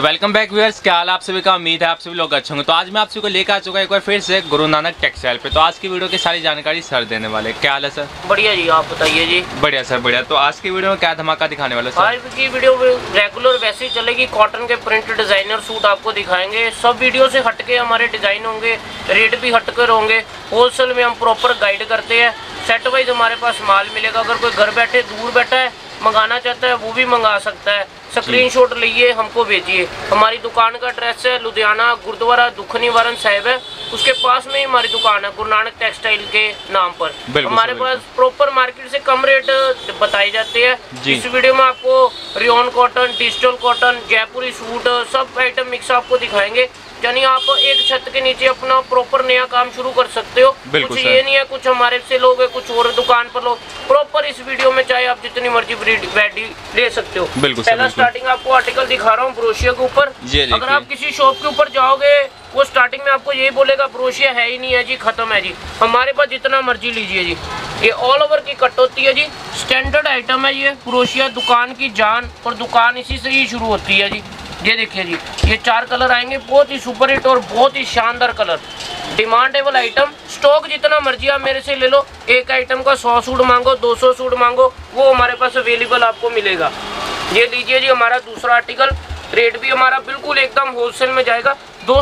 Welcome back viewers, क्या हाल आप सभी का। उम्मीद है आप सभी लोग अच्छे होंगे। तो आज मैं आप सभी को लेकर आ चुका एक बार फिर से गुरु नानक टेक्सटाइल पे। तो आज की वीडियो की सारी जानकारी सर देने वाले। क्या हाल है सर? बढ़िया जी, आप बताइए जी। बढ़िया सर, बढ़िया। तो आज की वीडियो में क्या धमाका दिखाने वाले सर? आज की वीडियो रेगुलर वैसे ही चलेगी। कॉटन के प्रिंट डिजाइनर सूट आपको दिखाएंगे। सब वीडियो से हटके हमारे डिजाइन होंगे, रेट भी हटकर होंगे। होलसेल में हम प्रॉपर गाइड करते हैं। सेट वाइज हमारे पास माल मिलेगा। अगर कोई घर बैठे दूर बैठा है मंगाना चाहता है वो भी मंगा सकता है। स्क्रीनशॉट लिए हमको भेजिए। हमारी दुकान का एड्रेस है लुधियाना गुरुद्वारा दुख निवारण साहिब है, उसके पास में ही हमारी दुकान है गुरु नानक टेक्सटाइल के नाम पर। हमारे पास प्रॉपर मार्केट से कम रेट बताए जाते हैं। इस वीडियो में आपको rayon cotton, digital cotton, Jaipuri suit सब आइटम मिक्स आपको दिखाएंगे। यानी आप एक छत के नीचे अपना प्रॉपर नया काम शुरू कर सकते हो। कुछ ये नहीं है कुछ हमारे से लोग कुछ और दुकान पर लोग। प्रॉपर इस वीडियो में चाहे आप जितनी मर्जी वैरायटी ले सकते हो। पहला स्टार्टिंग आपको आर्टिकल दिखा रहा हूँ ब्रोशिया के ऊपर। अगर आप किसी शॉप के ऊपर जाओगे वो स्टार्टिंग में आपको यही बोलेगा ब्रोशिया है ही नहीं है जी, खत्म है जी। हमारे पास जितना मर्जी लीजिए जी। ये ऑल ओवर की कट होती है जी, स्टैंडर्ड आइटम है ये ब्रोशिया। दुकान की जान और दुकान इसी से ही शुरू होती है जी। ये देखिए जी, ये 4 कलर आएंगे, बहुत ही सुपर हिट और बहुत ही शानदार कलर। Demandable item. स्टॉक जितना मर्जी आप मेरे से ले लो। एक आइटम का 100 सूट मांगो, 200 सूट मांगो, वो हमारे पास अवेलेबल आपको मिलेगा। ये लीजिए जी हमारा दूसरा आर्टिकल। रेट भी हमारा बिल्कुल एकदम होलसेल में जाएगा।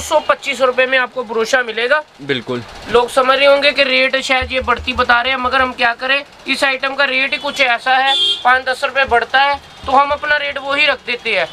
225 रुपए में आपको ब्रोशा मिलेगा। बिल्कुल लोग समझ रहे होंगे कि रेट शायद ये बढ़ती बता रहे हैं, मगर हम क्या करें, इस आइटम का रेट ही कुछ ऐसा है, 5-10 रुपए बढ़ता है तो हम अपना रेट वो ही रख देते हैं।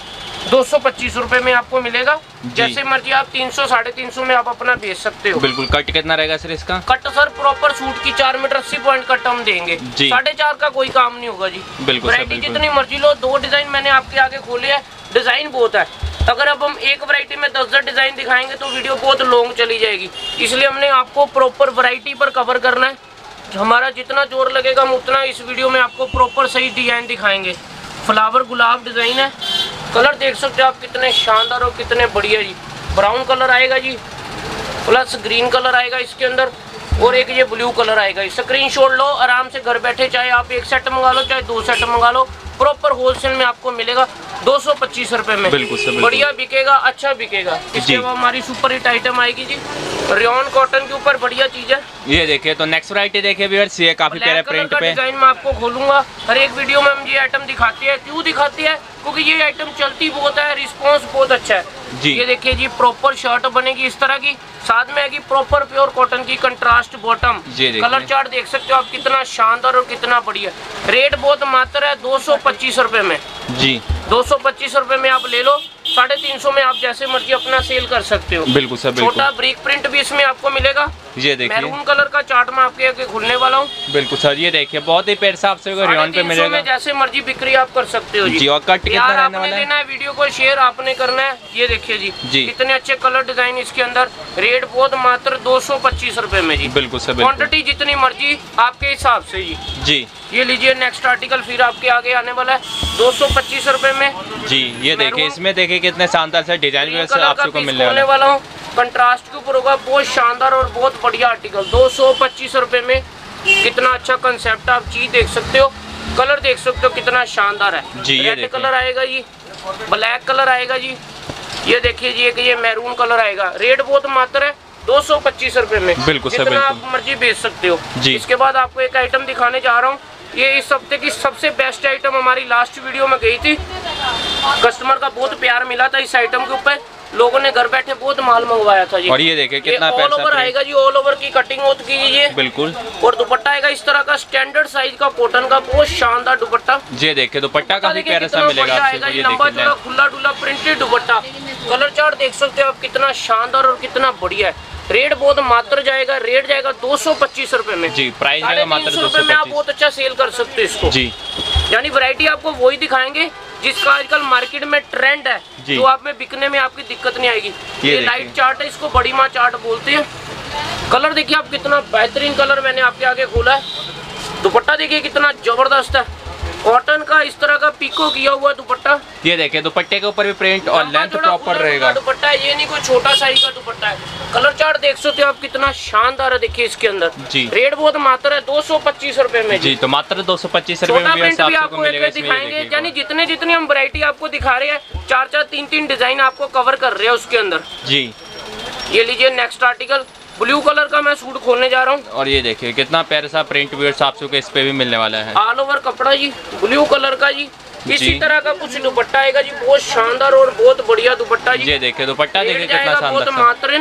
225 रुपए में आपको मिलेगा। जैसे मर्जी आप 300 350 में आप अपना बेच सकते हो। बिल्कुल। कट कितना रहेगा सर इसका? कट सर प्रॉपर सूट की 4 मीटर 80 पॉइंट कट हम देंगे। 4.5 का कोई काम नहीं होगा जी। बिल्कुल। वैरायटी जितनी मर्जी लो। 2 डिजाइन मैंने आपके आगे खोले है। डिजाइन बहुत है। अगर अब हम एक वैरायटी में 10 डिजाइन दिखाएंगे तो वीडियो बहुत लॉन्ग चली जाएगी। इसलिए हमने आपको प्रॉपर वैरायटी पर कवर करना है। हमारा जितना जोर लगेगा हम उतना इस वीडियो में आपको प्रॉपर सही डिजाइन दिखाएंगे। फ्लावर गुलाब डिजाइन है। कलर देख सकते हो आप कितने शानदार और कितने बढ़िया जी। ब्राउन कलर आएगा जी, प्लस ग्रीन कलर आएगा इसके अंदर, और एक ये ब्लू कलर आएगा। स्क्रीनशॉट लो आराम से घर बैठे, चाहे आप एक सेट मंगा लो चाहे 2 सेट मंगा लो। प्रॉपर होलसेल में आपको मिलेगा 225 रुपए में। बिल्कुल बढ़िया बिकेगा, अच्छा बिकेगा। इसके बाद हमारी सुपर हिट आइटम आएगी जी रियोन कॉटन के ऊपर, बढ़िया चीज है। ये देखिए तो नेक्स्ट वैरायटी देखिए व्यूअर्स, ये काफी प्यारे प्रिंट पे डिजाइन में आपको खोलूंगा। हर एक वीडियो में हम ये आइटम दिखाते हैं। क्यों दिखाती है? क्योंकि ये आइटम चलती बहुत है, रिस्पॉन्स बहुत अच्छा है जी। ये देखिए जी प्रॉपर शर्ट बनेगी इस तरह की, साथ में आएगी प्रॉपर प्योर कॉटन की कंट्रास्ट बॉटम। कलर चार्ट देख सकते हो आप कितना शानदार और कितना बढ़िया। रेट बहुत मात्र है 225 रुपए में जी। 225 रुपए में आप ले लो। 350 में आप जैसे मर्जी अपना सेल कर सकते हो। बिल्कुल सर। छोटा ब्रिक प्रिंट भी इसमें आपको मिलेगा। ये देखिए मैरून कलर का चार्ट में आपके आगे खुलने वाला हूँ। बिल्कुल सर। ये देखिए बहुत ही प्यार से आपसे रियोन पे मिलेगा। में जैसे मर्जी बिक्री आप कर सकते हो जी। और कट कितना रहने वाला है? लेना है वीडियो को शेयर आपने करना है। ये देखिए जी कितने अच्छे कलर डिजाइन इसके अंदर। रेट बहुत मात्र 225 रुपए में जी। बिल्कुल सर। क्वांटिटी जितनी मर्जी आपके हिसाब से जी। ये लीजिए नेक्स्ट आर्टिकल फिर आपके आगे आने वाला है 225 रुपए में जी। ये देखिए इसमें देखिए कितने शानदार से डिजाइन आपको मिलने वाला हूँ। कंट्रास्ट के ऊपर होगा, बहुत शानदार और बहुत बढ़िया आर्टिकल। 225 रुपए में कितना अच्छा कंसेप्ट, आप चीज देख सकते हो। कलर देख सकते हो कितना शानदार है जी। रेड कलर आएगा जी, ब्लैक कलर आएगा जी। ये देखिए जी एक ये मैरून कलर आएगा। रेट बहुत मात्र है 225 रुपए में। बिल्कुल सर। जितना आप मर्जी बेच सकते हो जी। इसके बाद आपको एक आइटम दिखाने जा रहा हूँ। ये इस हफ्ते की सबसे बेस्ट आइटम हमारी लास्ट वीडियो में गई थी। कस्टमर का बहुत प्यार मिला था इस आइटम के ऊपर। लोगों ने घर बैठे बहुत माल मंगवाया था जी। और ये देखिए कितना ऑल ओवर आएगा जी। ऑल ओवर की कटिंग होती है ये। बिल्कुल। और दुपट्टा आएगा इस तरह का स्टैंडर्ड साइज का कॉटन का, बहुत शानदार दुपट्टा। ये देखिए दुपट्टा काफी प्यारा सा मिलेगा आपको। ये लंबा चौड़ा खुला डुला प्रिंटेड दुपट्टा। कलर चार्ट देख सकते हो आप कितना शानदार और कितना बढ़िया है। रेट बहुत मात्र जाएगा। रेट जाएगा 225 रुपए में जी। प्राइस जाएगा मात्र 225 में। आप बहुत अच्छा सेल कर सकते हो इसको जी। यानी वैरायटी आपको वही दिखाएंगे जिसका आजकल मार्केट में ट्रेंड है, जो आप में बिकने में आपकी दिक्कत नहीं आएगी। ये लाइट चार्ट है, इसको बड़ी माँ चार्ट बोलते हैं। कलर देखिए आप कितना बेहतरीन कलर मैंने आपके आगे खोला है। दुपट्टा देखिए कितना जबरदस्त है कॉटन का इस तरह का पिको किया हुआ दुपट्टा। ये देखिए दुपट्टे के ऊपर भी प्रिंट और लेंथ प्रॉपर रहेगा। दुपट्टा है, ये नहीं कोई छोटा साइज का दुपट्टा है। कलर चार्ट देख सकते हो आप कितना शानदार है, देखिए इसके अंदर जी। रेट बहुत मात्र है 225 रुपए में जी। तो मात्र 225 रुपए में प्रिंट भी आपको एक दिखाएंगे, यानी जितने हम वैरायटी आपको दिखा रहे हैं, 4-4 3-3 डिजाइन आपको कवर कर रहे हैं उसके अंदर जी। ये लीजिए नेक्स्ट आर्टिकल, ब्लू कलर का मैं सूट खोलने जा रहा हूँ और ये देखिए कितना प्यारा सा प्रिंट व्यूअर्स आपको इस पे भी मिलने वाला है। ऑल ओवर कपड़ा जी, ब्लू कलर का जी। इसी तरह का कुछ दुपट्टा आएगा जी, बहुत शानदार और बहुत बढ़िया दुपट्टा जी। ये देखिए दुपट्टा देखिए कितना शानदार, मात्र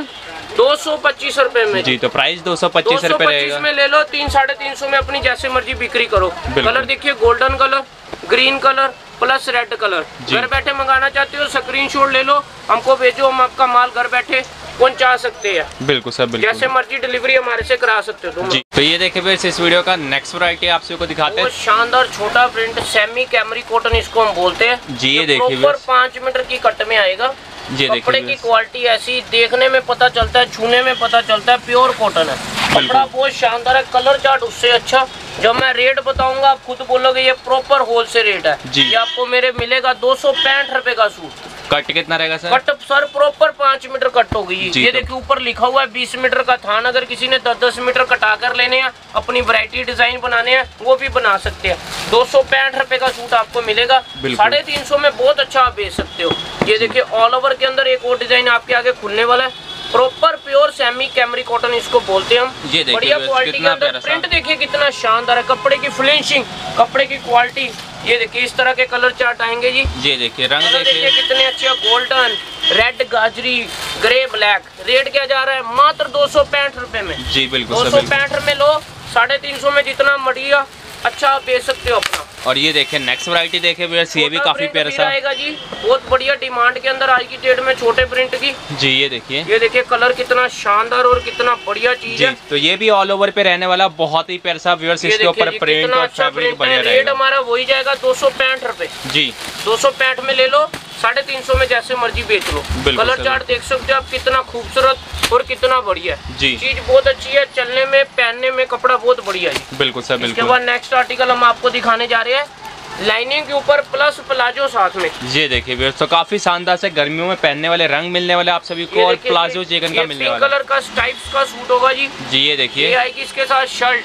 225 रुपए में जी। तो प्राइस 225 रुपए रहेगा। में ले लो, 300-350 में अपनी जैसे मर्जी बिक्री करो। कलर देखिए golden colour, green colour plus red colour. घर बैठे मंगाना चाहते हो स्क्रीनशॉट ले लो, हमको भेजो, हम आपका माल घर बैठे पहुंचा सकते हैं। बिल्कुल सर, बिल्कुल जैसे मर्जी डिलीवरी हमारे से करा सकते हो जी। तो ये देखिए फिर इस वीडियो का नेक्स्ट वैरायटी आप सबको दिखाते हैं। शानदार छोटा प्रिंट सेमी कैमरी कॉटन इसको हम बोलते हैं जी। ये देखिए 5 मीटर की कट में आएगा। ये कपड़े की क्वालिटी ऐसी देखने में पता चलता है, छूने में पता चलता है प्योर कॉटन है। कपड़ा बहुत शानदार है, कलर चार्ट उससे अच्छा। जब मैं रेट बताऊंगा आप खुद बोलोगे ये प्रॉपर होलसेल रेट है जी। ये आपको मेरे मिलेगा 265 रुपए का सूट। कट कितना रहेगा sir? Cut sir proper 5 metre cut होगी ये देखिए ऊपर लिखा हुआ है 20 मीटर का थान। अगर किसी ने 10-10 मीटर कटा कर लेने हैं, अपनी वैरायटी डिजाइन बनाने हैं, वो भी बना सकते हैं। 265 रुपए का सूट आपको मिलेगा। 350 में बहुत अच्छा आप बेच सकते हो। ये देखिए ऑल ओवर के अंदर एक और डिजाइन आपके आगे खुलने वाला है, proper pure semi cambric cotton इसको बोलते हैं हम। ये बढ़िया क्वालिटी के अंदर प्रिंट देखिए कितना शानदार है, कपड़े की फिनिशिंग, कपड़े की क्वालिटी। ये देखिए इस तरह के कलर चार्ट आएंगे जी। ये देखिए रंग देखिए कितने अच्छे, गोल्डन, रेड, गाजरी, ग्रे, ब्लैक। रेट क्या जा रहा है? मात्र 265 रुपए में जी। बिल्कुल 265 में लो, 350 में जितना मटिया अच्छा आप बेच सकते हो अपना। और ये देखिए नेक्स्ट वैरायटी देखिए व्यूअर्स, ये भी काफी प्यारा सा आएगा जी, बहुत बढ़िया डिमांड के अंदर आज की डेट में छोटे प्रिंट की जी। ये देखिए कलर कितना शानदार और कितना बढ़िया चीज है। तो ये भी ऑल ओवर पे रहने वाला बहुत ही प्यारा सा व्यूअर्स, इसके ऊपर प्रिंट और फैब्रिक बढ़िया रहेगा। रेट हमारा वही जाएगा 265 रुपए जी। 265 में ले लो, 350 में जैसे मर्जी बेच लो। कलर चार्ट देख सकते हो आप कितना खूबसूरत और कितना बढ़िया जी। चीज बहुत अच्छी है, चलने में पहनने में कपड़ा बहुत बढ़िया है। बिल्कुल सर, बिल्कुल। इसके बाद नेक्स्ट आर्टिकल हम आपको दिखाने जा रहे हैं, लाइनिंग के ऊपर प्लस प्लाजो साथ में। ये देखिए तो काफी शानदार से गर्मियों में पहनने वाले रंग मिलने वाले आप सभी को, और प्लाजो चिकन का मिलने वाला कलर का स्ट्राइप्स का सूट होगा जी। ये देखिए आएगी इसके साथ शर्ट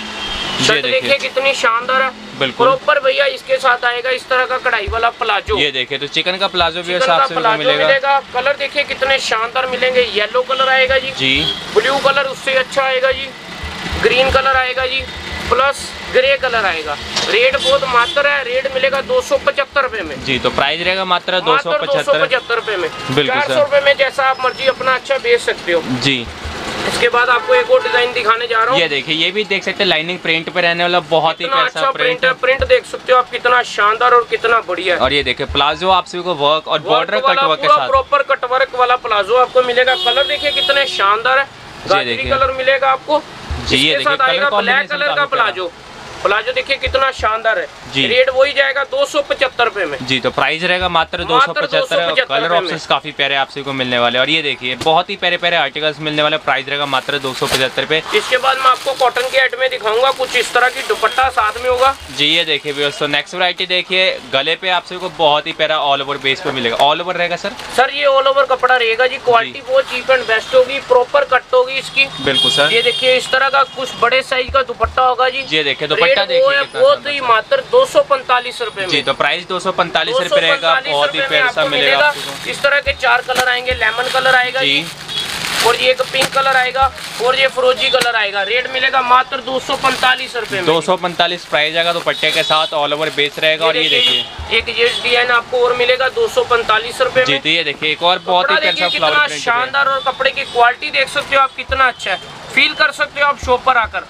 देखिए कितनी शानदार है। बिल्कुल प्रॉपर भैया इसके साथ आएगा इस तरह का कढ़ाई वाला प्लाजो। ये देखिए तो चिकन का प्लाजो भी साथ में मिलेगा। कलर देखिए कितने शानदार मिलेंगे। येलो कलर आएगा जी, ब्लू कलर उससे अच्छा आएगा जी, ग्रीन कलर आएगा जी, प्लस ग्रे कलर आएगा। रेट बहुत मात्र है, रेट मिलेगा 275 रुपए में जी। तो प्राइस रहेगा मात्र 275 रुपए में। बिल्कुल 400 रुपए में जैसा आप मर्जी अपना अच्छा बेच सकते हो जी। इसके बाद आपको एक और डिजाइन दिखाने जा रहा हूँ। ये देखिए ये भी देख सकते हैं, लाइनिंग प्रिंट पे रहने वाला बहुत ही अच्छा प्रिंट है। प्रिंट देख सकते हो आप कितना शानदार और कितना बढ़िया है। और ये देखिए प्लाजो आप सभी को वर्क और बॉर्डर कट वर्क के साथ प्रॉपर कट वर्क वाला प्लाजो आपको मिलेगा। कलर देखिए कितने शानदार है, गाजरी कलर मिलेगा आपको जी। ये देखिए ब्लैक कलर का प्लाजो देखिए कितना शानदार है जी। रेट वही जाएगा 275 रुपए में जी। तो प्राइस रहेगा मात्र 275। कलर ऑप्शंस काफी प्यारे आप सभी को मिलने वाले। और ये देखिए बहुत ही प्यारे प्यारे आर्टिकल्स मिलने वाले, प्राइस रहेगा मात्र 275 रुपए। इसके बाद मैं आपको कॉटन के आइटम में दिखाऊंगा, कुछ इस तरह की दुपट्टा साथ में होगा जी। ये देखिए दोस्तों नेक्स्ट वैरायटी देखिए, गले पे आप सभी को बहुत ही प्यारा ऑल ओवर बेस पे मिलेगा। ऑल ओवर रहेगा सर ये ऑल ओवर कपड़ा रहेगा जी। क्वालिटी बहुत चीप एंड बेस्ट होगी, प्रॉपर कट होगी इसकी। बिल्कुल सर। ये देखिए इस तरह का कुछ बड़े साइज का दुपट्टा होगा जी। ये देखिए दुपट्टा देखिए ही मात्र 245 रुपए में जी। तो प्राइस 245 रुपए रहेगा, बहुत ही प्यारा सा मिलेगा। इस तरह के 4 कलर आएंगे, लेमन कलर आएगा जी, और ये एक पिंक कलर आएगा, और ये फिरोजी कलर आएगा। रेट मिलेगा मात्र 245 रुपए में। 245 प्राइस आएगा, दुपट्टे के साथ ऑल ओवर बेस रहेगा। और ये देखिए एक ये डिजाइन आपको और मिलेगा 245 रुपए जी। तो ये देखिए एक और बहुत ही प्यारा कितना शानदार, और कपड़े की क्वालिटी देख सकते हो आप कितना अच्छा है, फील कर सकते हो आप शॉप पर आकर।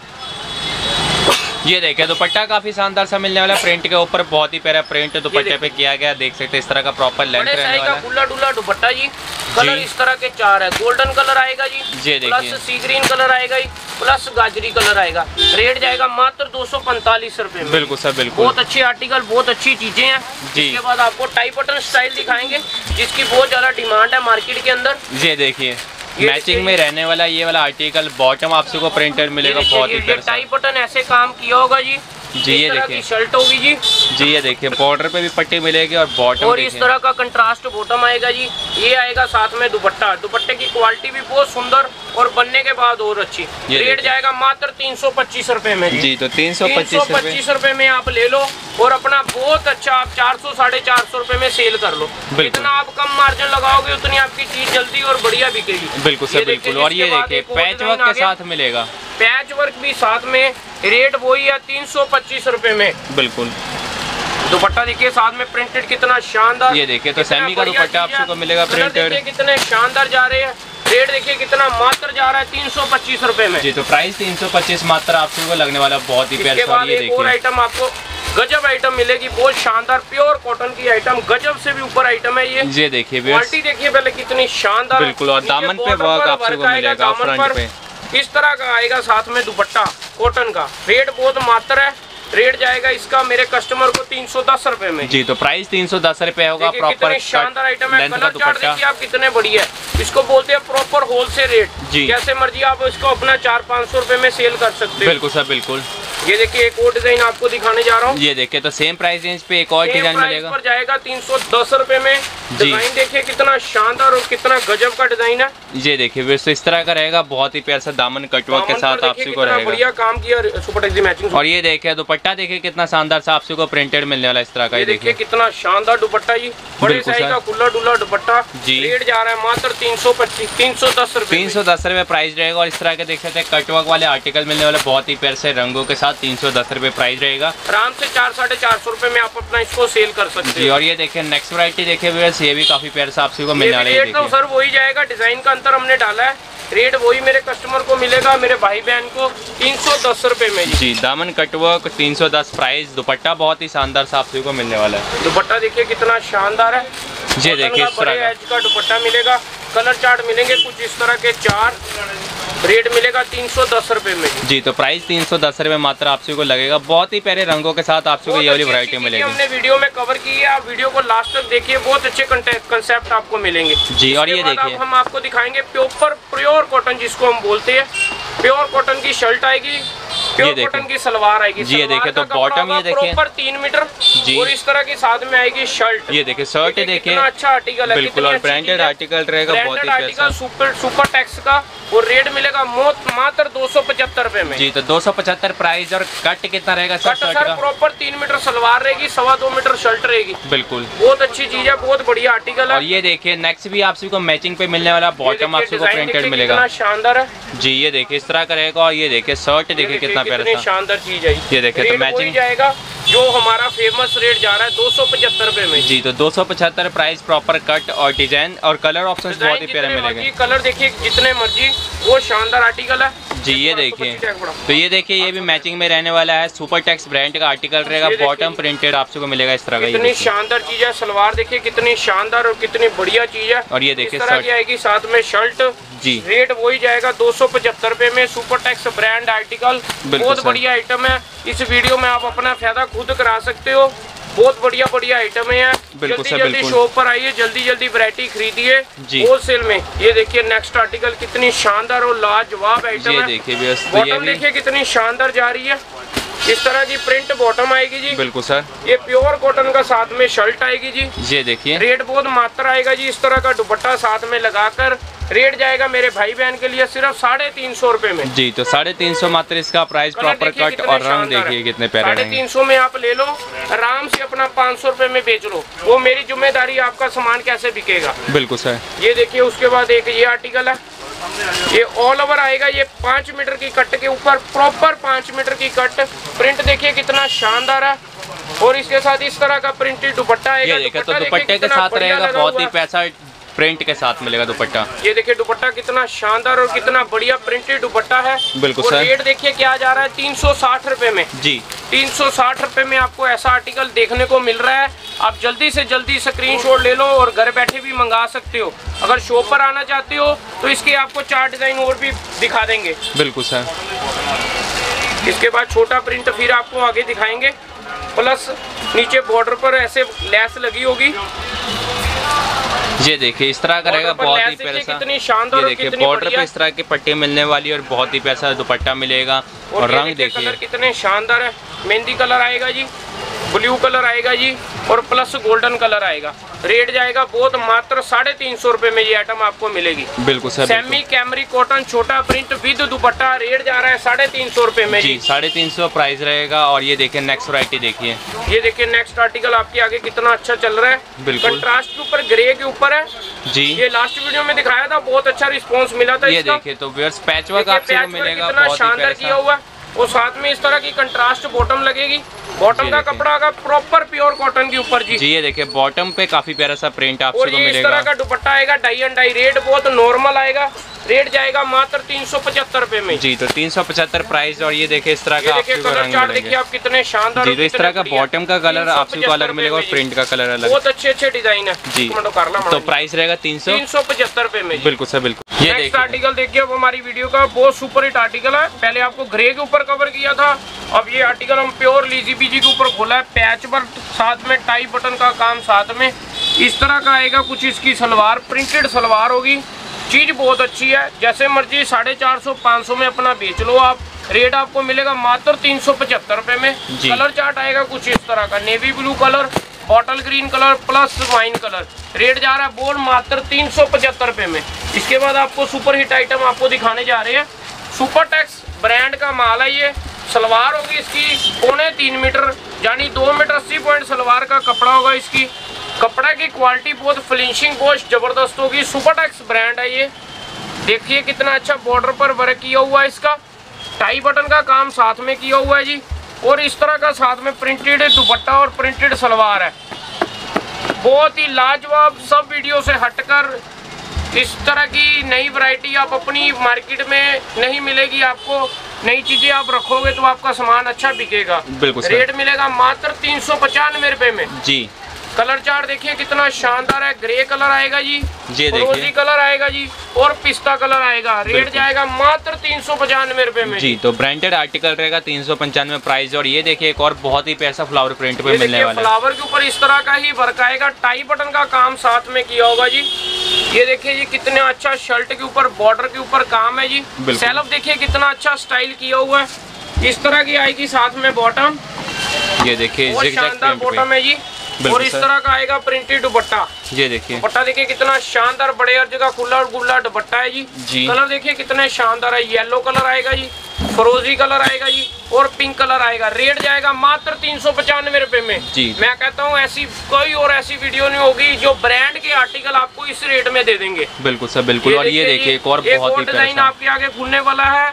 ये देखिए दुपट्टा काफी शानदार सा मिलने वाला, प्रिंट के ऊपर बहुत ही प्यारा प्रिंट दुपट्टे पे किया गया, देख सकते हैं इस तरह का प्रॉपर लेंथ रहने वाला है। खुला डुला दुपट्टा जी। कलर इस तरह के 4 है, गोल्डन कलर आएगा जी, प्लस सी ग्रीन कलर आएगा जी, प्लस गाजरी कलर आएगा। रेट जाएगा मात्र 245 रुपए में। बिल्कुल सर, बिल्कुल। बहुत अच्छे आर्टिकल, बहुत अच्छी चीजें हैं जी। इसके बाद आपको टाई बटन स्टाइल दिखाएंगे जिसकी बहुत ज्यादा डिमांड है मार्केट के अंदर। ये देखिए मैचिंग में रहने वाला ये वाला आर्टिकल, बॉटम आपसे को प्रिंटर मिलेगा, बहुत ही प्यारा। टाई बटन ऐसे काम किया होगा जी, जी। ये देखिए शर्ट होगी जी। जी ये देखिए बॉर्डर पे भी पट्टी मिलेगी और बॉटम और इस तरह का कंट्रास्ट बॉटम आएगा जी। ये आएगा साथ में दुपट्टा। दुपट्टे की क्वालिटी भी बहुत सुंदर और बनने के बाद और अच्छी। रेट जाएगा मात्र 325 रुपए में जी। तो 325 रुपए में आप ले लो और अपना बहुत अच्छा आप 400 450 रुपए में सेल कर लो। जितना आप कम मार्जिन लगाओगे उतनी आपकी चीज जल्दी और बढ़िया बिकेगी। बिल्कुल सर बिल्कुल। और ये देखिए पैच वर्क के साथ मिलेगा। पैच वर्क भी साथ में, रेट वही है 325 रुपए में। बिल्कुल। दुपट्टा देखिए साथ में प्रिंटेड कितना शानदार। ये देखिए तो सेमी का दुपट्टा आपको मिलेगा प्रिंटेड। कितने शानदार जा रहे हैं। रेट देखिए कितना मात्र जा रहा है 325 रुपए में। जी तो प्राइस 325 मात्र आपको लगने वाला बहुत ही प्यारा। इसके बाद एक और आइटम आपको गजब आइटम मिलेगी, बहुत शानदार प्योर कॉटन की आइटम, गजब से भी ऊपर आइटम है ये देखिए क्वालिटी देखिए पहले कितनी शानदार। बिल्कुल। और दामन पे वर्क आपको मिलेगा फ्रंट पे इस तरह का आएगा साथ में दुपट्टा कॉटन का। रेट बहुत मात्र है। रेट जाएगा इसका मेरे कस्टमर को 310 रुपए में। जी तो प्राइस 310 रुपए होगा। प्रॉपर शानदार आइटम है। कलर चार्ट देखिए आप कितने बढ़िया है। इसको बोलते हैं प्रॉपर होलसेल रेट। जैसे मर्जी आप इसको अपना 400-500 रुपए में सेल कर सकते हो। बिल्कुल सर बिल्कुल। ये देखिए एक और डिजाइन आपको दिखाने जा रहा हूँ। ये देखिए तो सेम प्राइस रेंज पे एक और डिजाइन मिलेगा। पर जाएगा 310 रुपए में। डिजाइन देखिए कितना शानदार और कितना गजब का डिजाइन है। ये देखिए वैसे इस तरह का रहेगा, बहुत ही प्यारा सा दामन कटवर्क के साथ आपको रहेगा। बढ़िया काम किया सुपर टेक्सी मैचिंग। और ये देखिए दुपट्टा देखिए कितना शानदार सा आपको प्रिंटेड मिलने वाला इस तरह का। ये देखिए कितना शानदार दुपट्टा जी, बड़े साइज का खुला डुला दुपट्टा। जी रेट जा रहा है मात्र 310 रुपए। 310 रुपए प्राइस रहेगा। और इस तरह के देख सकते हैं कटवर्क वाले आर्टिकल मिलने वाले बहुत ही प्यारे से रंगों के साथ 310 रुपए प्राइस रहेगा। आराम से 400-450 रुपए में आप अपना इसको सेल कर सकते हैं। और ये देखिए नेक्स्ट वैरायटी देखिए व्यूअर्स, ये भी काफी प्यारा सा आपको मिलने वाला है। तो सर वही जाएगा, डिजाइन का अंतर हमने डाला है। रेट वही मेरे कस्टमर को मिलेगा, मेरे भाई बहन को 310 रुपए में। जी दामन कटवर्क 310 प्राइस। दुपट्टा बहुत ही शानदार सा आपको मिलने वाला है। दुपट्टा देखिए कितना शानदार है। जी देखिए इस तरह का दुपट्टा मिलेगा। कलर चार्ट मिलेंगे कुछ इस तरह के 4। रेट मिलेगा 310 रुपए में। जी तो प्राइस 310 रुपए मात्र आपको लगेगा। बहुत ही प्यारे रंगों के साथ आपको ये वाली वैरायटी मिलेगी। हमने वीडियो में कवर की है, आप वीडियो को लास्ट तक देखिए, बहुत अच्छे कंसेप्ट आपको मिलेंगे। जी और ये देखिए हम आपको दिखाएंगे प्योर कॉटन जिसको हम बोलते हैं। प्योर कॉटन की शर्ट आएगी, प्योर कॉटन की सलवार आएगी। जी ये देखिए तो बॉटम ये देखिए प्रॉपर 3 मीटर। जी और इस तरह की साथ में आएगी शर्ट। ये देखिए शर्ट है देखिए अच्छा आर्टिकल है बिल्कुल। और ब्रांडेड आर्टिकल रहेगा, बहुत ही आर्टिकल सुपर टैक्स का। और रेट मिलेगा मात्र 275 रुपए में। जी तो 275 प्राइस। और कट कितना रहेगा sir? Sir proper 3 metre salwar रहेगी, 2.25 मीटर शर्ट रहेगी। बिल्कुल बहुत अच्छी चीज है, बहुत बढ़िया आर्टिकल है। और ये देखिए नेक्स्ट भी आपको मैचिंग पे मिलने वाला बॉटम आपको प्रिंटेड मिलेगा। शानदार है जी ये देखिए इस तरह का रहेगा। और ये देखिए शर्ट देखिए कितना प्यारा शानदार चीज है। ये देखिए तो मैचिंग जाएगा जो हमारा फेमस रेट जा रहा है 275 रुपए में। जी तो 275 प्राइस। प्रॉपर कट और डिजाइन और कलर ऑप्शन बहुत ही प्यारे मिलेंगे। कलर देखिए जितने मर्जी, वो शानदार आर्टिकल है। जी ये देखिए तो ये देखिए ये भी मैचिंग में रहने वाला है। सुपर टेक्स ब्रांड का आर्टिकल रहेगा, बॉटम प्रिंटेड आपको मिलेगा इस तरह का। कितनी शानदार चीज है। सलवार देखिए कितनी शानदार और कितनी बढ़िया चीज है। और ये देखिए शर्ट आएगी साथ में शर्ट। जी रेट वही जाएगा 275 रुपए में। सुपर टेक्स ब्रांड आर्टिकल, बहुत बढ़िया आइटम है। इस वीडियो में आप अपना फायदा खुद करा सकते हो। बहुत बढ़िया आइटम है। जल्दी शॉप पर आइए, जल्दी वैरायटी खरीदिए होलसेल में। ये देखिए नेक्स्ट आर्टिकल कितनी शानदार और लाजवाब आइटम है। बॉटम देखिए कितनी शानदार जा रही है। इस तरह की प्रिंट बॉटम आएगी जी। बिल्कुल सर। ये प्योर कॉटन का साथ में शर्ट आएगी जी। ये देखिए रेट बहुत मात्र आएगा जी। इस तरह का दुपट्टा साथ में लगाकर रेट जाएगा मेरे भाई बहन के लिए सिर्फ 350 रुपए में। जी तो 350 मात्र इसका प्राइस। प्रॉपर कट और रंग देखिए कितने प्यारे। 350 में आप ले लो, आराम से अपना 500 रुपए में बेच लो। वो मेरी जिम्मेदारी, आपका सामान कैसे बिकेगा। बिल्कुल सर। ये देखिए उसके बाद एक ये आर्टिकल है, ये ऑल ओवर आएगा। ये 5 मीटर की कट के ऊपर प्रॉपर 5 मीटर की कट। प्रिंट देखिए कितना शानदार है। और इसके साथ इस तरह का प्रिंटेड दुपट्टा आएगा। तो दुपट्टे के साथ रहेगा, बहुत ही पैसा प्रिंट के साथ मिलेगा दुपट्टा। ये देखिए दुपट्टा कितना शानदार और कितना बढ़िया प्रिंटेड दुपट्टा है। बिल्कुल सर। रेट देखिए क्या जा रहा है 360 रुपए में। जी 360 रुपए में आपको ऐसा आर्टिकल देखने को मिल रहा है। आप जल्दी से जल्दी स्क्रीनशॉट ले लो और घर बैठे भी मंगा सकते हो। अगर शॉप पर आना चाहते हो तो इसके आपको 4 डिजाइन और भी दिखा देंगे। बिल्कुल सर। इसके बाद छोटा प्रिंट फिर आपको आगे दिखाएंगे, प्लस नीचे बॉर्डर पर ऐसे लेस लगी होगी। ये देखिए इस तरह का रहेगा, बहुत ही प्यारा सा। कितनी शानदार, ये देखिए बॉर्डर पे इस तरह के पट्टे मिलने वाली और बहुत ही प्यारा दुपट्टा मिलेगा। और रंग देखिए कलर कितने शानदार है, मेहंदी कलर आएगा जी, ब्लू कलर आएगा जी, और प्लस गोल्डन कलर आएगा। रेट जाएगा बहुत मात्र 350 रुपए में ये आइटम आपको मिलेगी। बिल्कुल सर, सेमी कैमरी कॉटन छोटा प्रिंट विद दुपट्टा, रेट जा रहा है 350 रुपए में जी। 350 प्राइस रहेगा। और ये देखिए नेक्स्ट वैरायटी देखिए, ये देखिए नेक्स्ट आर्टिकल आपके आगे कितना अच्छा चल रहा है। बिल्कुल कंट्रास्ट के ऊपर ग्रे के ऊपर है जी। ये लास्ट वीडियो में दिखाया था, बहुत अच्छा रिस्पॉन्स मिला था। ये देखिए तो व्यूअर्स पैचवर्क आपको मिलेगा, बहुत ही शानदार किया हुआ। और साथ में इस तरह की कंट्रास्ट बॉटम लगेगी। बॉटम का कपड़ा होगा प्रॉपर प्योर कॉटन के ऊपर जी। ये देखिए बॉटम पे काफी प्यारा सा प्रिंट आपको मिलेगा। इस तरह का दुपट्टा आएगा, डाई एंड डाई। रेट बहुत नॉर्मल आएगा, रेट जाएगा मात्र 375 रुपए में जी। तो 375 प्राइस। और ये देखिए इस तरह का कलर चार्ट देखिए आप कितने शानदार। जी, तो इस तरह का बॉटम का कलर आपको कलर मिलेगा और प्रिंट का कलर अलग। बहुत अच्छे अच्छे डिजाइन है जी। तो प्राइस रहेगा 375 रुपए में। बिल्कुल सर बिल्कुल। ये नेक्स्ट आर्टिकल देखिए अब हमारी वीडियो का बहुत सुपर हिट आर्टिकल है। पहले आपको ग्रे के ऊपर कवर किया था, अब ये आर्टिकल हम प्योर लीजी बीजी के ऊपर खोला है। पैच वर्क साथ में टाई बटन का काम साथ में इस तरह का आएगा कुछ। इसकी सलवार प्रिंटेड सलवार होगी, चीज बहुत अच्छी है। जैसे मर्जी 450-500 में अपना बेच लो आप। रेट आपको मिलेगा मात्र 375 रुपए में। कलर चार्ट आएगा कुछ इस तरह का, navy blue colour, bottle green colour plus wine colour. Rate जा रहा है बोल मात्र 375 रुपए में। इसके बाद आपको सुपर हिट आइटम आपको दिखाने जा रहे हैं। सुपर टेक्स ब्रांड का माल है ये। सलवार होगी इसकी 3.25 मीटर यानी 2 मीटर 80 पॉइंट सलवार का कपड़ा होगा। इसकी कपड़ा की क्वालिटी बहुत फिनिशिंग बहुत जबरदस्त होगी। सुपर टेक्स ब्रांड है ये। देखिए कितना अच्छा बॉर्डर पर वर्क किया हुआ है। इसका टाई बटन का काम साथ में किया हुआ है जी। और इस तरह का साथ में प्रिंटेड दुपट्टा और प्रिंटेड सलवार है। बहुत ही लाजवाब, सब वीडियो से हटकर इस तरह की नई वैरायटी आप अपनी मार्केट में नहीं मिलेगी। आपको नई चीजें आप रखोगे तो आपका सामान अच्छा बिकेगा। बिल्कुल। रेट मिलेगा मात्र 395 रुपए में जी। कलर चार्ट देखिए कितना शानदार है। ग्रे कलर आएगा जी, रोजी कलर आएगा जी, और पिस्ता कलर आएगा। रेट जाएगा मात्र 395 रुपए में जी। तो ब्रांडेड आर्टिकल रहेगा 395 प्राइस। और ये देखिए एक और बहुत ही पैसा फ्लावर प्रिंट पे मिलने वाला है। फ्लावर के ऊपर इस तरह का ही वर्क आएगा। टाई बटन का काम साथ में किया होगा जी। ये देखिए जी कितना अच्छा शर्ट के ऊपर बॉर्डर के ऊपर काम है जी। सेल्फ देखिए कितना अच्छा स्टाइल किया हुआ है। इस तरह की आएगी साथ में बॉटम। ये देखिए शानदार बॉटम है जी। और इस तरह का आएगा प्रिंटेड दुपट्टा। ये देखिए दुपट्टा देखिए कितना शानदार, बड़े हर जगह खुला और गुल्ला दुपट्टा है जी। कलर देखिए कितने शानदार है। येलो कलर आएगा जी, फिरोजी कलर आएगा जी, और पिंक कलर आएगा। रेट जाएगा मात्र 395 रुपए में जी। मैं कहता हूँ ऐसी कोई और ऐसी वीडियो नहीं होगी जो ब्रांड के आर्टिकल आपको इस रेट में दे देंगे। बिल्कुल सर बिल्कुल। और ये देखिए एक और बहुत ही डिजाइन आपके आगे खुलने वाला है।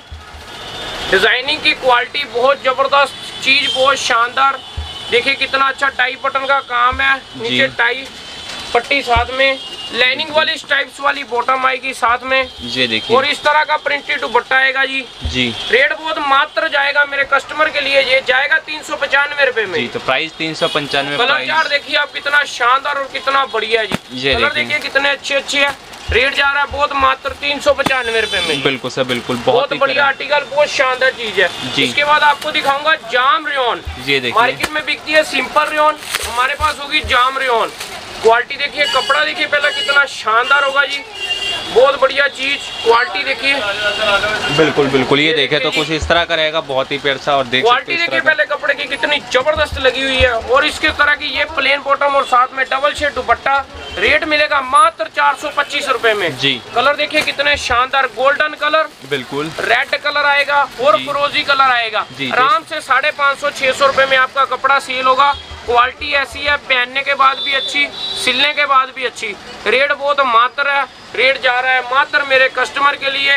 डिजाइनिंग की क्वालिटी बहुत जबरदस्त, चीज बहुत शानदार। देखिए कितना अच्छा टाई बटन का काम है। नीचे टाई पट्टी साथ में लाइनिंग वाली स्ट्राइप्स वाली बॉटम आएगी साथ में। ये देखिए और इस तरह का प्रिंटेड दुपट्टा आएगा जी। रेट बहुत मात्र जाएगा मेरे कस्टमर के लिए, ये जाएगा 395 रुपए में जी। तो प्राइस 395। कलर चार्ट देखिए आप कितना शानदार और कितना बढ़िया जी। कलर देखिए कितने अच्छे अच्छे है। रेट जा रहा है बहुत मात्र 395 रुपए में। बिल्कुल सर बिल्कुल। बहुत बढ़िया आर्टिकल, बहुत शानदार चीज है। इसके बाद आपको दिखाऊंगा जाम रेयन। ये देखिए मार्केट में बिकती है सिंपल रेयन, हमारे पास होगी जाम रेयन। क्वालिटी देखिए, कपड़ा देखिए पहले कितना शानदार होगा जी। बहुत बढ़िया चीज, क्वालिटी देखिए। बिल्कुल बिल्कुल। ये देखे तो कुछ इस तरह का रहेगा, बहुत ही प्यारा सा। और क्वालिटी देखिए पहले कपड़े की कितनी जबरदस्त लगी हुई है। और इसके तरह की ये प्लेन बॉटम और साथ में डबल शेड दुपट्टा। रेट मिलेगा मात्र 425 रुपए में जी। कलर देखिए कितने शानदार, गोल्डन कलर, बिल्कुल रेड कलर आएगा और फिरोजी कलर आएगा। आराम से 550-600 रुपए में आपका कपड़ा सेल होगा। क्वालिटी ऐसी है, पहनने के बाद भी अच्छी, सिलने के बाद भी अच्छी। रेट बहुत मात्र है। रेट जा रहा है मात्र मेरे कस्टमर के लिए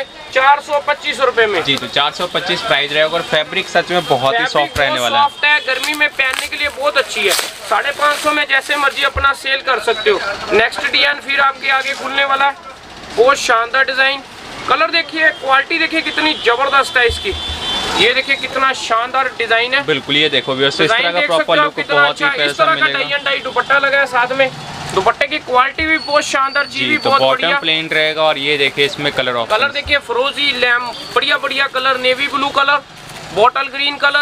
425 रुपए में जी। तो 425 प्राइस रहेगा। और फैब्रिक सच में बहुत ही सॉफ्ट रहने वाला है। सॉफ्ट है, गर्मी में पहनने के लिए बहुत अच्छी है। 550 में जैसे मर्जी अपना सेल कर सकते हो। नेक्स्ट डिजाइन फिर आपके आगे खुलने वाला है। बहुत शानदार डिजाइन। कलर देखिए, क्वालिटी देखिए कितनी जबरदस्त है इसकी। ये देखिए कितना शानदार डिजाइन है। बिल्कुल। ये देखो इस तरह का प्रॉपर लुक बहुत ही इस तरह का टाई एंड डाई दुपट्टा लगा है साथ में। दुपट्टे की क्वालिटी भी बहुत शानदार, चीज भी बहुत बढ़िया। बॉटम प्लेन रहेगा। और ये देखिए इसमें कलर ऑप्शन। कलर देखिए फिरोजी लैम, बढ़िया बढ़िया colour, navy blue colour, bottle green colour,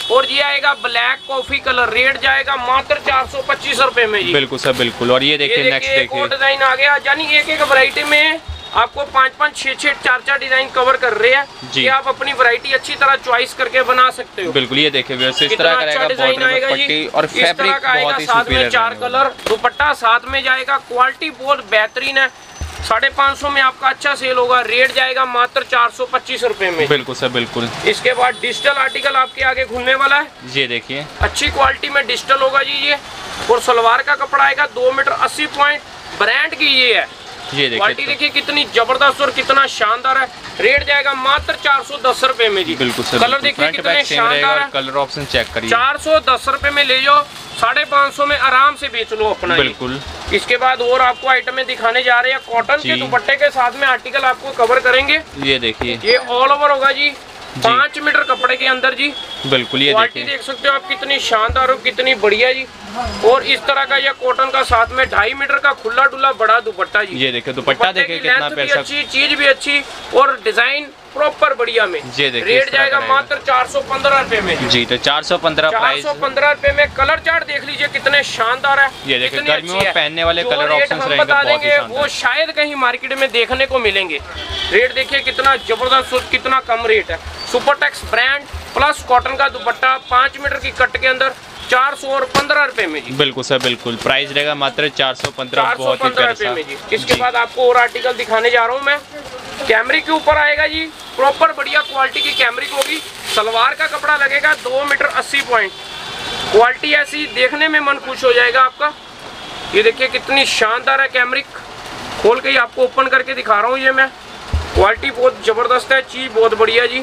और ये आएगा ब्लैक कॉफी कलर, रेट जाएगा मात्र 425 रुपए में जी। बिल्कुल सर बिल्कुल। और ये देखिए नेक्स्ट देखिए और डिजाइन आ गया, यानी एक एक वैरायटी में आपको 5-5, 6-6, 4-4 डिजाइन कवर कर रहे हैं जी। आप अपनी वैरायटी अच्छी तरह चॉइस करके बना सकते हो। बिल्कुल ये देखिए इस तरह का रहेगा डिजाइन आएगा जी, और फैब्रिक बहुत ही साथ में 4 कलर दुपट्टा साथ में जाएगा, क्वालिटी बहुत बेहतरीन है। 550 में आपका अच्छा सेल होगा, रेट जाएगा मात्र 425 रुपए में। बिल्कुल सर बिल्कुल। इसके बाद डिजिटल आर्टिकल आपके आगे खुलने वाला है, ये देखिए अच्छी क्वालिटी में डिजिटल होगा जी ये। और सलवार का कपड़ा आएगा 2 मीटर 80 पॉइंट, ब्रांड की ये है। ये क्वालिटी देखिए कितनी जबरदस्त और कितना शानदार है, रेट जाएगा मात्र 410 रुपए में जी। बिल्कुल सर। कलर देखिए कितने शानदार है, कलर ऑप्शन चेक करिए। 410 रुपए में ले जाओ, 550 में आराम से बेच लो अपना। बिल्कुल। इसके बाद और आपको आइटमें दिखाने जा रहे हैं, कॉटन के दुपट्टे के साथ में आर्टिकल आपको कवर करेंगे। ये देखिए ये ऑल ओवर होगा जी, 5 मीटर कपड़े के अंदर जी। बिल्कुल ये क्वालिटी देख सकते हो आप कितनी शानदार और कितनी बढ़िया जी। और इस तरह का ये कॉटन का साथ में 2.5 मीटर का खुला डुला बड़ा दुपट्टा जी। ये देखिए दुपट्टा देखिए कितना प्यारा, अच्छी चीज भी अच्छी और डिजाइन प्रॉपर बढ़िया में। ये देखिए रेट जाएगा मात्र 415 रुपए में जी। तो 415 प्राइस, 415 रुपए में। कलर चार्ट देख लीजिए कितने शानदार है। ये देखिए गर्मियों में पहनने वाले कलर ऑप्शंस रहेंगे बहुत ही शानदार। वो शायद कहीं मार्केट में देखने को मिलेंगे। रेट देखिए कितना जबरदस्त, कितना कम रेट है। सुपरटेक्स ब्रांड प्लस कॉटन का दुपट्टा 5 मीटर की कट के अंदर 415 रुपए में जी। बिल्कुल सर बिल्कुल। प्राइस रहेगा मात्र 415 बहुत ही रुपए में जी। इसके बाद आपको और आर्टिकल दिखाने जा रहा हूँ मैं। कैमरिक के ऊपर आएगा जी, प्रॉपर बढ़िया क्वालिटी की कैमरिक होगी। सलवार का कपड़ा लगेगा 2 मीटर 80 पॉइंट, क्वालिटी ऐसी देखने में मन खुश हो जाएगा आपका। ये देखिए कितनी शानदार है कैमरिक, खोल के ही आपको ओपन करके दिखा रहा हूँ ये मैं। क्वालिटी बहुत जबरदस्त है, चीज बहुत बढ़िया जी।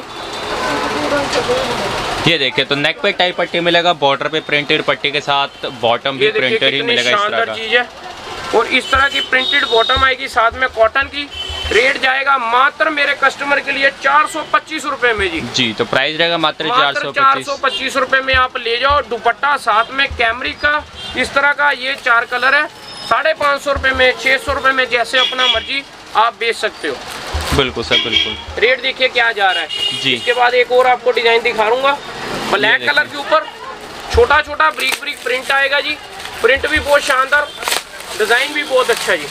ये देखिए तो नेक पे टाई पट्टी मिलेगा, बॉर्डर पे प्रिंटेड पट्टी के साथ बॉटम भी प्रिंटेड ही मिलेगा इस तरह का। चीज है और इस तरह की प्रिंटेड बॉटम आएगी साथ में कॉटन की। रेट जाएगा मात्र मेरे कस्टमर के लिए 425 रुपए में जी। जी तो प्राइस रहेगा मात्र 425 रुपए में आप ले जाओ। दुपट्टा साथ में कैमरिक का इस तरह का, ये 4 कलर है। 550 रुपए में, 600 रुपए में, जैसे अपना मर्जी आप बेच सकते हो। बिल्कुल सर बिल्कुल। रेट देखिए क्या जा रहा है जी। इसके बाद एक और आपको डिजाइन दिखा दूंगा, ब्लैक कलर के ऊपर छोटा छोटा ब्रिक ब्रिक प्रिंट आएगा जी। प्रिंट भी बहुत शानदार, डिजाइन भी बहुत अच्छा जी।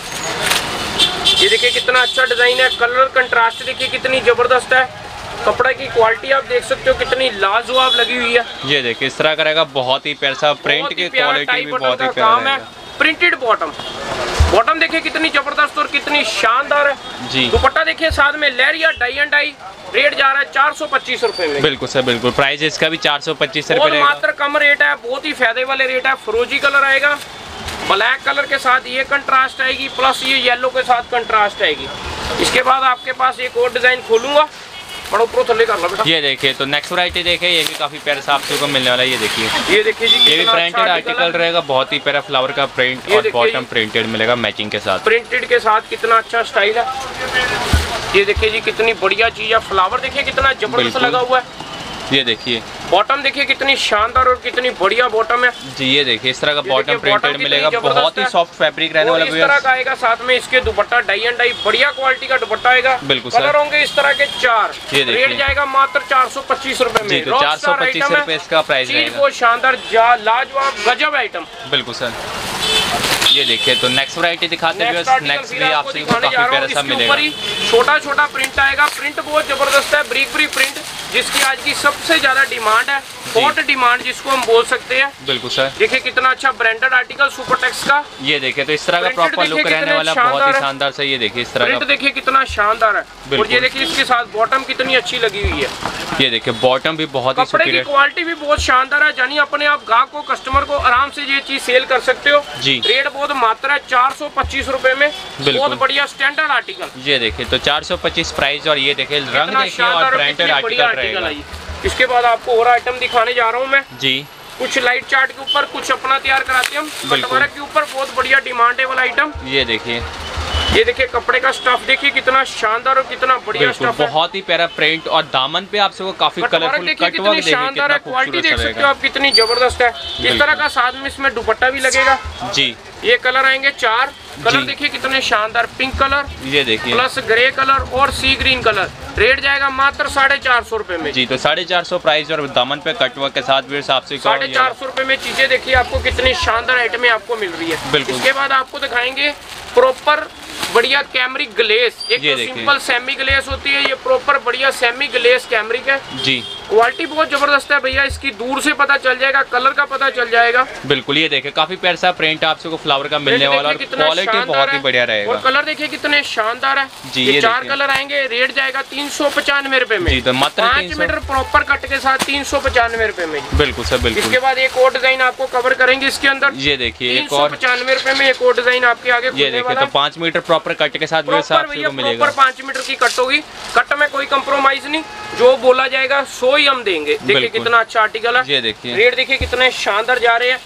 ये देखिए कितना अच्छा डिजाइन है, कलर कंट्रास्ट देखिए कितनी जबरदस्त है। कपड़े की क्वालिटी आप देख सकते हो कितनी लाजवाब लगी हुई है। ये देखिए इस तरह का रहेगा, बहुत ही प्यारा प्रिंट की क्वालिटी भी बहुत ही प्यारा है। प्रिंटेड बॉटम, बॉटम देखिए कितनी जबरदस्त और कितनी शानदार है जी। दुपट्टा देखिए साथ में leheriya dye and dye. Rate जा रहा है 425 रुपए में। बिल्कुल सर बिल्कुल। प्राइस इसका भी 425 रुपए मात्र कम रेट है, बहुत ही फायदे वाले रेट है। फिरोजी कलर आएगा, ब्लैक कलर के साथ ये कंट्रास्ट आएगी, प्लस ये येलो के साथ कंट्रास्ट आएगी। इसके बाद आपके पास एक और डिजाइन खोलूंगा, बड़ो प्रो थल्ले कर लो बेटा। ये देखिए तो नेक्स्ट वैरायटी देखिए, ये भी काफी प्यारा सा आपको मिलने वाला है। ये देखिए जी, ये भी प्रिंटेड आर्टिकल रहेगा, बहुत ही प्यारा फ्लावर का प्रिंट और बॉटम प्रिंटेड मिलेगा मैचिंग के साथ। प्रिंटेड के साथ कितना अच्छा स्टाइल है। ये देखिए जी कितनी बढ़िया चीज है। फ्लावर देखिए कितना जबरदस्त लगा हुआ है। ये देखिए बॉटम देखिए कितनी शानदार और कितनी बढ़िया बॉटम है जी। ये देखिए इस तरह का बॉटम प्रिंटेड मिलेगा, बहुत ही सॉफ्ट फैब्रिक रहने वाला है। इस तरह का आएगा साथ में इसके दुपट्टा डाई एंड डाई, बढ़िया क्वालिटी का दुपट्टा आएगा। बिल्कुल कलर होंगे इस तरह के 4। रेट जाएगा मात्र 425 रुपए में। तो 425 रुपए इसका प्राइस रहेगा। बहुत शानदार लाजवाब गजब आइटम। बिल्कुल सर। ये देखिए तो नेक्स्ट वैरायटी दिखाते हैं। नेक्स्ट भी आपसे काफी प्यारा सा मिलेगा। छोटा छोटा प्रिंट आएगा, प्रिंट बहुत जबरदस्त है, ब्रिक ब्रिक प्रिंट, जिसकी आज की सबसे ज्यादा डिमांड है, हॉट डिमांड जिसको हम बोल सकते हैं। बिल्कुल सर। देखिए कितना अच्छा ब्रांडेड आर्टिकल सुपरटेक्स का। ये देखिए तो इस तरह का प्रॉपर लुक रहने वाला, बहुत ही शानदार सा। ये देखिए इस तरह का देखिए कितना शानदार है। और ये देखिए इसके साथ बॉटम कितनी अच्छी लगी हुई है। ये देखिए बॉटम भी बहुत ही सुपीरियर, क्वालिटी भी बहुत शानदार है। यानी अपने आप ग्राहक को, कस्टमर को आराम से ये चीज सेल कर सकते हो जी। रेट बहुत मात्र है 425 रुपए में, बहुत बढ़िया स्टैंडर्ड आर्टिकल। ये देखिए तो 425 प्राइस। और ये देखिए रंग देखिए और ब्रांडेड आर्टिकल रहेगा। इसके बाद आपको और आइटम दिखाने जा रहा हूँ मैं जी। कुछ लाइट चार्ट के ऊपर, कुछ अपना तैयार कराते हैं हम, बटवारा के ऊपर बहुत बढ़िया डिमांडेबल आइटम। ये देखिए कपड़े का स्टफ देखिए कितना शानदार और कितना बढ़िया स्टफ है। बहुत ही प्यारा प्रिंट और दामन पे आपसे वो काफी कलरफुल कट वर्क देखिए शानदार है। क्वालिटी देख सकते हो आप कितनी जबरदस्त है। इस तरह का साथ में इसमें दुपट्टा भी लगेगा जी। ये कलर आएंगे 4 कलर देखिए कितने शानदार, पिंक कलर, ये देखिए प्लस ग्रे कलर और सी ग्रीन कलर। रेट जाएगा मात्र 450 रुपए में जी। तो 450 प्राइस और दामन पे कटवर्क के साथ भी आपसे 450 रुपए में चीजें देखिए आपको कितनी शानदार आइटमें आपको मिल रही है। बिल्कुल। इसके बाद आपको दिखाएंगे प्रॉपर बढ़िया कैमरिक ग्लेस। एक तो सिंपल सेमी ग्लेस होती है, ये प्रॉपर बढ़िया सेमी ग्लेस कैमरिक है जी। क्वालिटी बहुत जबरदस्त है भैया, इसकी दूर से पता चल जाएगा, कलर का पता चल जाएगा। बिल्कुल, ये देखिए काफी प्यारा सा प्रिंट आपको फ्लावर का मिलने वाला और क्वालिटी बहुत ही बढ़िया रहेगा। और कलर देखिए कितने शानदार है जी। ये 4 कलर आएंगे। रेट जाएगा 395 रुपए में जी। तो मात्र 5 मीटर प्रॉपर कट के साथ 395 रुपए में। बिल्कुल सर बिल्कुल। इसके बाद एक और डिजाइन आपको कवर करेंगे इसके अंदर। ये देखिए 395 रुपए में एक और डिजाइन आपके आगे। ये देखिए तो 5 मीटर प्रॉपर कट के साथ मिलेगा। 5 मीटर की कट होगी, कट में कोई कंप्रोमाइज नहीं, जो बोला जाएगा सो ही हम देंगे। देखिए कितना अच्छा आर्टिकल है। ये देखिए रेट देखिए कितने शानदार जा रहे हैं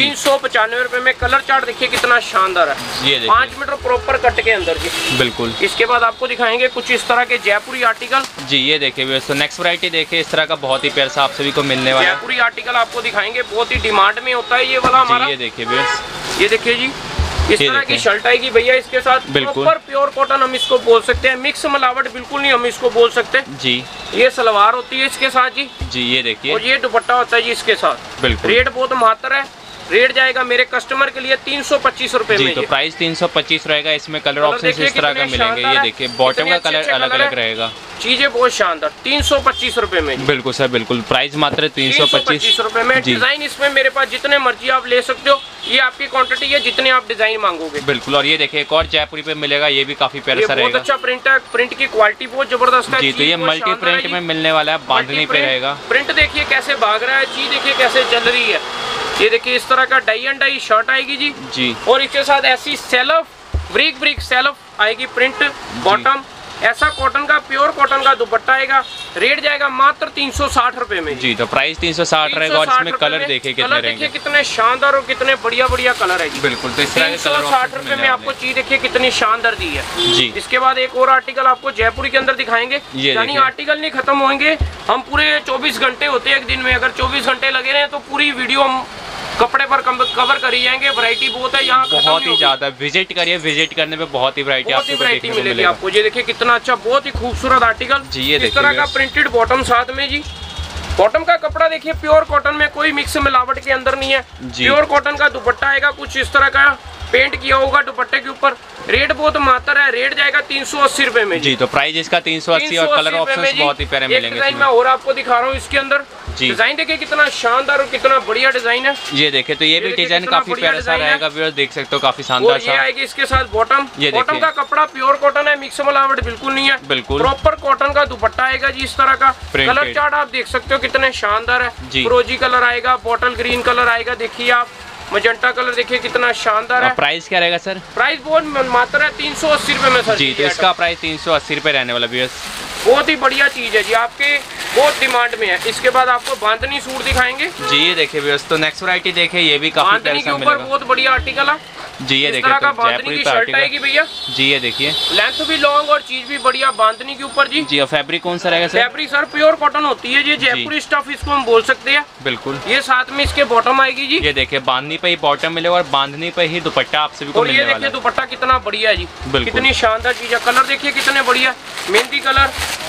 395 रुपए में। कलर चार्ट देखिए कितना शानदार है। ये 5 मीटर प्रॉपर कट के अंदर जी। बिल्कुल। इसके बाद आपको दिखाएंगे कुछ इस तरह के जयपुरी आर्टिकल जी। ये देखिए तो नेक्स्ट वैरायटी देखिए इस तरह का बहुत ही प्यारा सा आप सभी को मिलने वाला है। जयपुरी आर्टिकल आपको दिखाएंगे, बहुत ही डिमांड में होता है ये वाला हमारा। ये देखिए ये देखिए जी इस तरह की शर्ट आएगी भैया इसके साथ। प्रॉपर प्योर कॉटन हम इसको बोल सकते हैं, मिक्स मिलावट बिल्कुल नहीं हम इसको बोल सकते जी। ये सलवार होती है इसके साथ जी। ये देखिए और ये दुपट्टा होता है जी इसके साथ। बिल्कुल। रेट बहुत महत्तर है। रेट जाएगा मेरे कस्टमर के लिए 325 रुपए में। तो प्राइस 325 रहेगा। इसमें कलर ऑप्शन इस तरह का मिलेंगे। ये देखिए बॉटम का कलर अलग अलग रहेगा। चीजें बहुत शानदार 325 रुपए में। बिल्कुल सर बिल्कुल। प्राइस मात्र 325 रुपए में। डिजाइन इसमें मेरे पास जितने मर्जी आप ले सकते हो, ये आपकी क्वांटिटी है जितने आप डिजाइन मांगोगे। बिल्कुल। और ये देखिए एक और जयपुरी पे मिलेगा, ये भी काफी प्यारा सा रहेगा। बहुत अच्छा प्रिंट है, प्रिंट की क्वालिटी बहुत जबरदस्त है जी। तो ये मल्टी प्रिंट में मिलने वाला है, बांधनी पे रहेगा। प्रिंट देखिए कैसे भाग रहा है, चीज देखिए कैसे चल रही है। ये देखिए इस तरह का डाई एंड डाई शर्ट आएगी जी। और इसके साथ ऐसी सेल्फ ब्रिक सेल्फ आएगी प्रिंट बॉटम। ऐसा कॉटन का प्योर कॉटन का दुपट्टा आएगा। रेट जाएगा मात्र 360 रुपए में जी। तो प्राइस 360 रहेगा। और इसमें कलर देखिए कितने रहेंगे, कितने शानदार और कितने बढ़िया कलर है जी। बिल्कुल। तो 360 रुपए में आपको चीज देखिए कितनी शानदार दी है जी। इसके बाद एक और आर्टिकल आपको जयपुरी के अंदर दिखाएंगे। यानी आर्टिकल नहीं खत्म होंगे, हम पूरे 24 घंटे होते हैं एक दिन में। अगर 24 घंटे लगे रहे तो पूरी वीडियो हम कपड़े पर कवर कर जाएंगे। वैरायटी बहुत है यहाँ, बहुत ही ज्यादा। विजिट करिए, विजिट करने में बहुत ही वैरायटी मिलेगी आपको। ये देखिए कितना अच्छा, बहुत ही खूबसूरत आर्टिकल जी। ये इस तरह का प्रिंटेड बॉटम साथ में जी। बॉटम का कपड़ा देखिए प्योर कॉटन में, कोई मिक्स मिलावट के अंदर नहीं है। प्योर कॉटन का दुपट्टा आएगा, कुछ इस तरह का पेंट किया होगा दुपट्टे के ऊपर। रेट बहुत महत्तर है। रेट जाएगा 380 रुपए में जी। तो प्राइस इसका 380 और कलर ऑप्शंस बहुत ही प्यारे मिलेंगे। डिजाइन मैं और आपको दिखा रहा हूँ इसके अंदर जी। डिजाइन देखिए कितना शानदार और कितना बढ़िया डिजाइन है। ये देखिए तो ये भी डिजाइन काफी प्यारा सा रहेगा, व्यूअर्स देख सकते हो, काफी शानदार सा। ये आएगी इसके साथ बॉटम। बॉटम का कपड़ा प्योर कॉटन है, मिक्स मिलावट बिल्कुल नहीं है। बिल्कुल। प्रॉपर कॉटन का दुपट्टा आएगा जी इस तरह का। कलर चार्ट आप देख सकते हो कितने शानदार है। फिरोजी कलर आएगा, बॉटल ग्रीन कलर आएगा, देखिए आप मजेंटा कलर देखिए कितना शानदार है। प्राइस क्या रहेगा सर? प्राइस बहुत मात्र है 380 रुपए में सर जी। तो इसका प्राइस 380 रुपए रहने वाला व्यूअर्स। बहुत ही बढ़िया चीज है जी, आपके बहुत डिमांड में है। इसके बाद आपको बांधनी सूट दिखाएंगे जी। ये देखिए व्यूअर्स, तो नेक्स्ट वैरायटी देखिए, ये भी काफी बांधनी के ऊपर बहुत बढ़िया आर्टिकल है जी। ये देखिए तो बांधनी की शर्ट आएगी भैया जी। ये देखिए लेंथ भी लॉन्ग और चीज भी बढ़िया बांधनी के ऊपर जी। और फैब्रिक कौन सा रहेगा sir? Fabric sir pure cotton होती है जी, जयपुरी स्टफ इसको हम बोल सकते हैं। बिल्कुल। ये साथ में इसके बॉटम आएगी जी। ये देखिए बांधनी पे ही बॉटम मिलेगा और बांधनी पे ही दुपट्टा आप सभी को मिलने वाला है। ये देखिए दुपट्टा कितना बढ़िया है जी, कितनी शानदार चीज है। कलर देखिए कितने बढ़िया, मेहंदी कलर,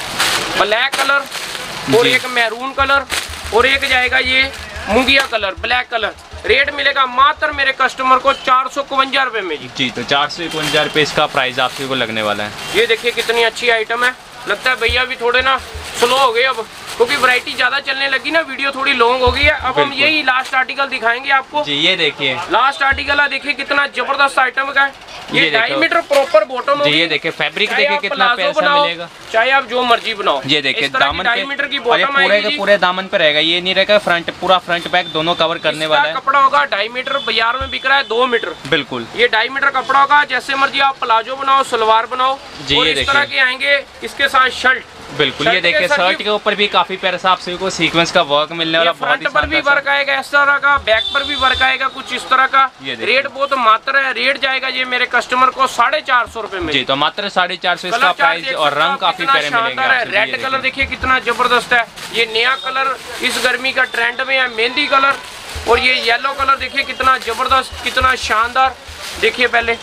ब्लैक कलर और एक मैरून कलर और एक जाएगा ये मुंगिया कलर, ब्लैक कलर। रेट मिलेगा मात्र मेरे कस्टमर को 451 रुपए में जी। तो 451 रुपए इसका प्राइस आप सभी को लगने वाला है। ये देखिए कितनी अच्छी आइटम है। लगता है भैया भी थोड़े ना स्लो हो गए अब, क्योंकि वैरायटी ज्यादा चलने लगी ना, वीडियो थोड़ी लॉन्ग हो गई है। अब हम यही लास्ट आर्टिकल दिखाएंगे आपको जी। ये देखिए लास्ट आर्टिकल है, देखिए कितना जबरदस्त आइटम का है। ये 2.5 मीटर प्रॉपर बॉटम होगी। ये देखिए फैब्रिक देखिए कितना पैसा मिलेगा, चाहे आप जो मर्जी बनाओ। ये देखिए दामन 2.5 मीटर की बॉटम आएगी, पूरे दामन पे रहेगा। ये नहीं रहेगा फ्रंट, पूरा फ्रंट बैक दोनों कवर करने वाला है। कपड़ा होगा 2.5 मीटर, बाजार में बिक रहा है 2 मीटर। बिल्कुल। ये 2.5 मीटर कपड़ा होगा, जैसे मर्जी आप प्लाजो बनाओ, सलवार बनाओ जी। और इस तरह के आएंगे इसके साथ शर्ट। बिल्कुल। ये देखिए शर्ट के ऊपर भी काफी प्यारा सा आप सभी को सीक्वेंस का वर्क मिलने वाला। फ्रंट पर भी वर्क आएगा इस तरह का, बैक पर भी वर्क आएगा कुछ इस तरह का। रेट बहुत मात्र है। रेट जाएगा ये मेरे कस्टमर को 450 रुपए में जी। तो मात्र 450 इसका प्राइस। और रंग काफी प्यारे मिलेंगे। रेड कलर देखिए कितना जबरदस्त है, ये नया कलर इस गर्मी का ट्रेंड में है, मेहंदी कलर। और ये येलो कलर देखिए कितना जबरदस्त, कितना शानदार। देखिए पहले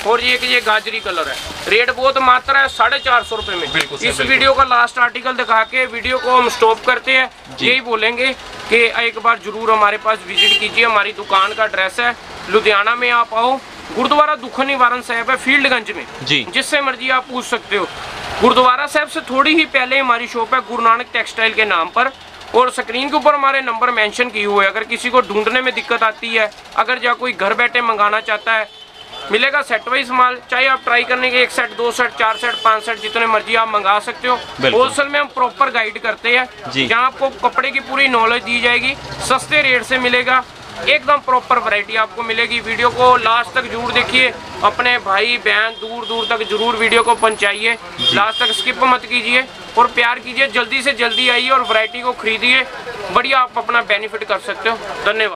और ये गाजरी कलर है। रेट बहुत मात्र है 450 रुपए में। इस वीडियो का लास्ट आर्टिकल दिखा के वीडियो को हम स्टॉप करते हैं। यही बोलेंगे कि एक बार जरूर हमारे पास विजिट कीजिए। हमारी दुकान का एड्रेस है लुधियाना में, आप आओ, गुरुद्वारा दुख निवारण साहिब है फील्डगंज में जी, जिससे मर्जी आप पूछ सकते हो। गुरुद्वारा साहब से थोड़ी ही पहले हमारी शॉप है गुरु नानक टेक्सटाइल के नाम पर, और स्क्रीन के ऊपर हमारे नंबर मेंशन किए हुए हैं। अगर किसी को ढूंढने में दिक्कत आती है, अगर या कोई घर बैठे मंगाना चाहता है, मिलेगा सेट वाइज माल। चाहे आप ट्राई करने के 1 सेट 2 सेट 4 सेट 5 सेट जितने मर्जी आप मंगा सकते हो। होलसेल में हम प्रॉपर गाइड करते हैं, जहाँ आपको कपड़े की पूरी नॉलेज दी जाएगी, सस्ते रेट से मिलेगा, एकदम प्रॉपर वैरायटी आपको मिलेगी। वीडियो को लास्ट तक जरूर देखिए, अपने भाई बहन दूर दूर तक जरूर वीडियो को पहुंचाइए, लास्ट तक स्किप मत कीजिए और प्यार कीजिए। जल्दी से जल्दी आइए और वैरायटी को खरीदिए, बढ़िया आप अपना बेनिफिट कर सकते हो। धन्यवाद।